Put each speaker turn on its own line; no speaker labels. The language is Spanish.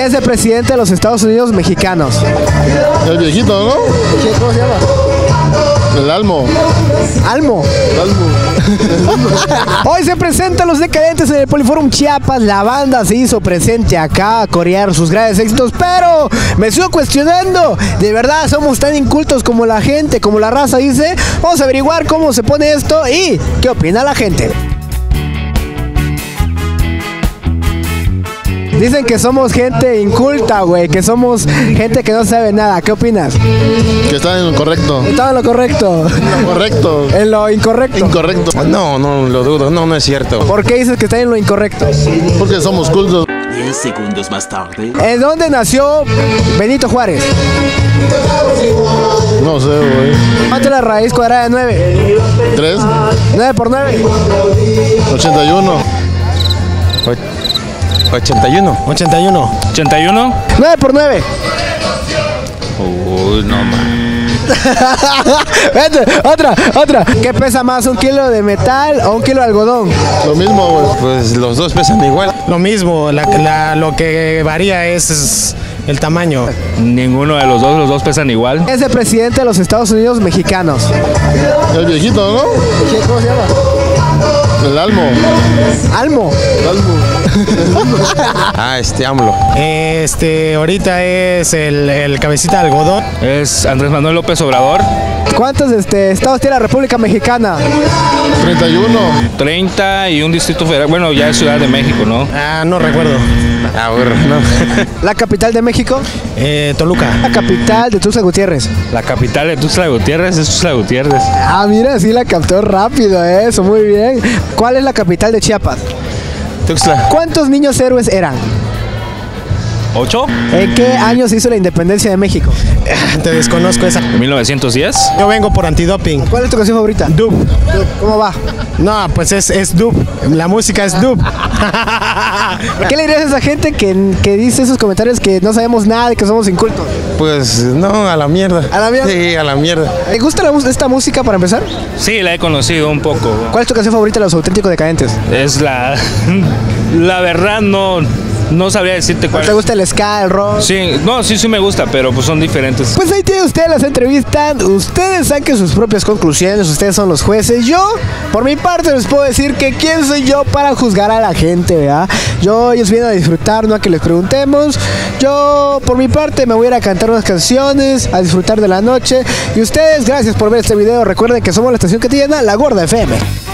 Es el presidente de los Estados Unidos mexicanos.
El viejito, ¿no?
¿Cómo se llama?
El Almo.
Almo. Hoy se presentan Los Decadentes en el Poliforum Chiapas. La banda se hizo presente acá a corear sus grandes éxitos, pero me sigo cuestionando, ¿de verdad somos tan incultos como la gente, como la raza dice? Vamos a averiguar cómo se pone esto y qué opina la gente. Dicen que somos gente inculta, güey, que somos gente que no sabe nada. ¿Qué opinas?
Que está en lo correcto.
Está en lo correcto.
Lo correcto.
En lo incorrecto.
Incorrecto.
No lo dudo, no es cierto.
¿Por qué dices que está en lo incorrecto?
Porque somos cultos.
10 segundos más tarde.
¿En dónde nació Benito Juárez?
No sé, güey.
¿Cuánto es la raíz cuadrada de 9?
3,
9 por 9.
81.
81.
81.
9 por 9.
Uy, no man.
Vete, otra. ¿Qué pesa más, un kilo de metal o un kilo de algodón?
Lo mismo, güey.
Pues los dos pesan igual.
Lo mismo, lo que varía es el tamaño.
Ninguno de los dos pesan igual.
Es el presidente de los Estados Unidos mexicanos.
El viejito, ¿no?
¿Cómo se llama?
El Almo.
Almo.
El Almo.
AMLO.
Ahorita es el cabecita de algodón.
Es Andrés Manuel López Obrador.
¿Cuántos estados tiene la República Mexicana?
31.
30 y un distrito federal. Bueno, ya es Ciudad de México, ¿no?
No recuerdo.
Bueno, no.
¿La capital de México?
Toluca.
La capital de Tuxtla Gutiérrez.
La capital de Tuxtla Gutiérrez es Tuxtla Gutiérrez.
Ah, mira, sí la captó rápido, eso, muy bien. ¿Cuál es la capital de Chiapas?
Tuxtla.
¿Cuántos niños héroes eran?
8.
¿En qué año se hizo la independencia de México?
Te desconozco esa.
1910.
Yo vengo por antidoping.
¿Cuál es tu canción favorita?
Dub.
¿Cómo va?
No, pues es dub. La música es dub.
¿Qué le dirías a esa gente que dice esos comentarios que no sabemos nada y que somos incultos?
Pues no, a la mierda.
¿A la mierda?
Sí, a la mierda.
¿Te gusta esta música para empezar?
Sí, la he conocido un poco.
¿Cuál es tu canción favorita de Los Auténticos Decadentes?
Es la... La verdad no sabría decirte cuál.
¿Te gusta el ska, el rock?
Sí, no, sí me gusta, pero pues son diferentes.
Pues ahí tiene usted las entrevistas, ustedes saquen sus propias conclusiones, ustedes son los jueces. Yo, por mi parte, les puedo decir que quién soy yo para juzgar a la gente, ¿verdad? Ellos vienen a disfrutar, no a que les preguntemos. Yo, por mi parte, me voy a ir a cantar unas canciones, a disfrutar de la noche. Y ustedes, gracias por ver este video. Recuerden que somos la estación que te llena, La Gorda FM.